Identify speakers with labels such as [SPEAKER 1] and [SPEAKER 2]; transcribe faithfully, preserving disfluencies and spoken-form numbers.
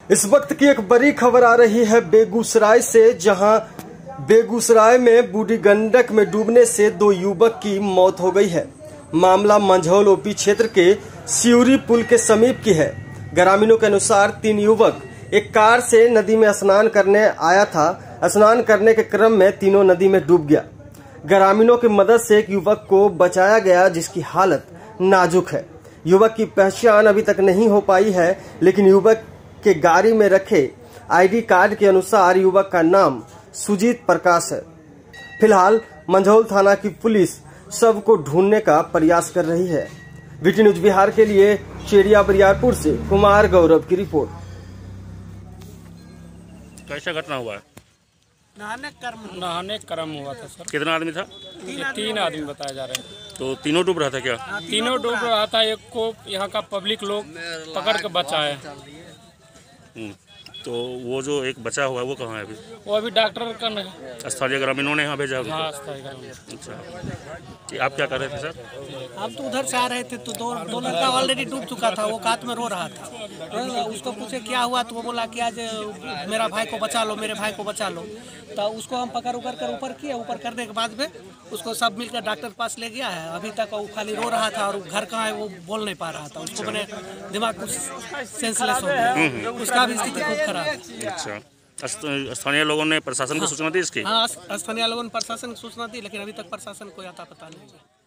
[SPEAKER 1] इस वक्त की एक बड़ी खबर आ रही है बेगूसराय से, जहां बेगूसराय में बूढ़ी गंडक में डूबने से दो युवक की मौत हो गई है। मामला मंझौल ओपी क्षेत्र के सियूरी पुल के समीप की है। ग्रामीणों के अनुसार तीन युवक एक कार से नदी में स्नान करने आया था। स्नान करने के क्रम में तीनों नदी में डूब गया। ग्रामीणों की मदद से एक युवक को बचाया गया, जिसकी हालत नाजुक है। युवक की पहचान अभी तक नहीं हो पाई है, लेकिन युवक के गाड़ी में रखे आईडी कार्ड के अनुसार युवक का नाम सुजीत प्रकाश है। फिलहाल मंझौल थाना की पुलिस शव को ढूंढने का प्रयास कर रही है। बीटी न्यूज बिहार के लिए चेरिया बरियारपुर से कुमार गौरव की रिपोर्ट।
[SPEAKER 2] कैसा घटना हुआ है?
[SPEAKER 3] नहाने कर्म
[SPEAKER 4] नहाने क्रम हुआ था सर।
[SPEAKER 2] कितना आदमी था?
[SPEAKER 4] तीन, तीन आदमी बताए जा रहे हैं।
[SPEAKER 2] तो तीनों डूब रहा था क्या?
[SPEAKER 4] तीनों डूब रहा था। एक को यहाँ का पब्लिक लोग पकड़ के बचाए।
[SPEAKER 2] तो वो जो एक बचा हुआ है वो कहाँ है अभी?
[SPEAKER 4] वो अभी डॉक्टर का नहीं।
[SPEAKER 2] स्थानीय ग्रामीणों ने यहाँ भेजा?
[SPEAKER 4] हाँ, स्थानीय ग्रामीण।
[SPEAKER 2] अच्छा, कि आप क्या कर रहे थे सर?
[SPEAKER 3] हम तो उधर से आ रहे थे, तो दो दो लड़का ऑलरेडी डूब चुका था। वो कात में रो रहा था। उसको पूछे क्या हुआ, तो वो बोला कि आज मेरा भाई को बचा लो, मेरे भाई को बचा लो। तो उसको हम पकड़ उकर कर ऊपर किए। ऊपर करने के बाद में उसको सब मिलकर डॉक्टर के पास ले गया है। अभी तक वो खाली रो रहा था और घर कहाँ है वो बोल नहीं पा रहा था। उसको मैंने दिमाग कुछ सेंसलेस हो गया। उसका भी स्थिति खूब खराब है।
[SPEAKER 2] अच्छा, स्थानीय लोगों ने प्रशासन को सूचना दी इसकी?
[SPEAKER 3] हाँ, स्थानीय लोगों ने प्रशासन को सूचना दी, लेकिन अभी तक प्रशासन को आता पता नहीं है।